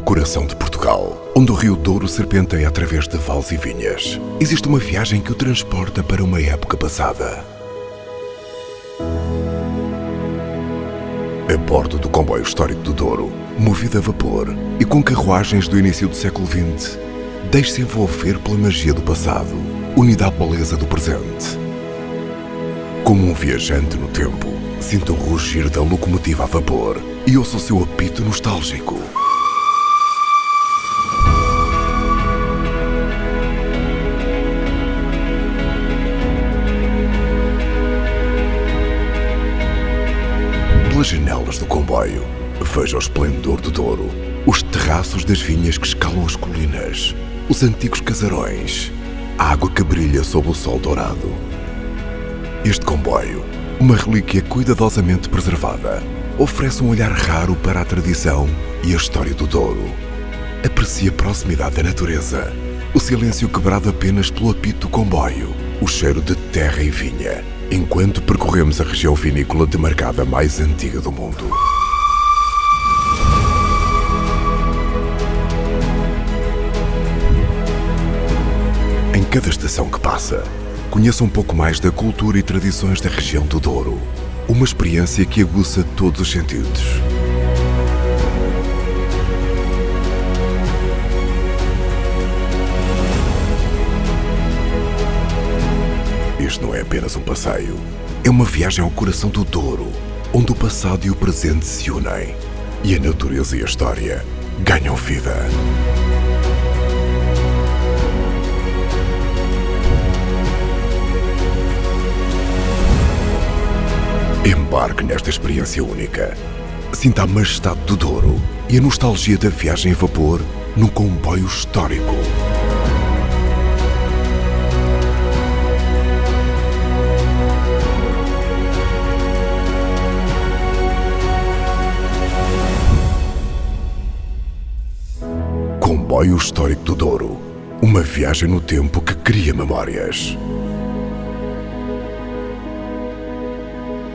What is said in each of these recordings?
No coração de Portugal, onde o rio Douro serpenteia através de vales e vinhas, existe uma viagem que o transporta para uma época passada. A bordo do comboio histórico do Douro, movido a vapor e com carruagens do início do século XX, deixe-se envolver pela magia do passado, unida à beleza do presente. Como um viajante no tempo, sinta o rugir da locomotiva a vapor e ouça o seu apito nostálgico. Pelas janelas do comboio, veja o esplendor do Douro, os terraços das vinhas que escalam as colinas, os antigos casarões, a água que brilha sob o sol dourado. Este comboio, uma relíquia cuidadosamente preservada, oferece um olhar raro para a tradição e a história do Douro. Aprecie a proximidade da natureza, o silêncio quebrado apenas pelo apito do comboio, o cheiro de terra e vinha, enquanto percorremos a região vinícola demarcada mais antiga do mundo. Em cada estação que passa, conheça um pouco mais da cultura e tradições da região do Douro. Uma experiência que aguça todos os sentidos. Este não é apenas um passeio. É uma viagem ao coração do Douro, onde o passado e o presente se unem. E a natureza e a história ganham vida. Embarque nesta experiência única. Sinta a majestade do Douro e a nostalgia da viagem a vapor num comboio histórico. Comboio Histórico do Douro. Uma viagem no tempo que cria memórias.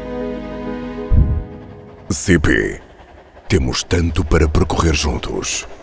CP. Temos tanto para percorrer juntos.